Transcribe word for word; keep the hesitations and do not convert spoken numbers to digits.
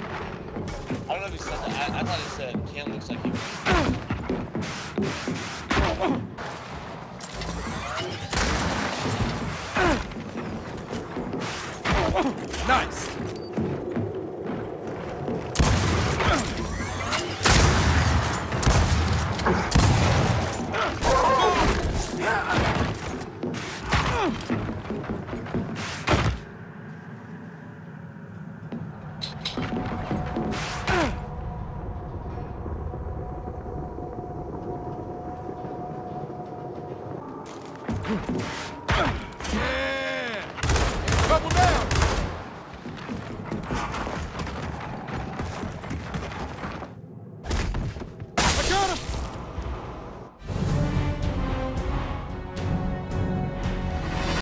I don't know if he said that. I, I thought he said Cam looks like he Nice.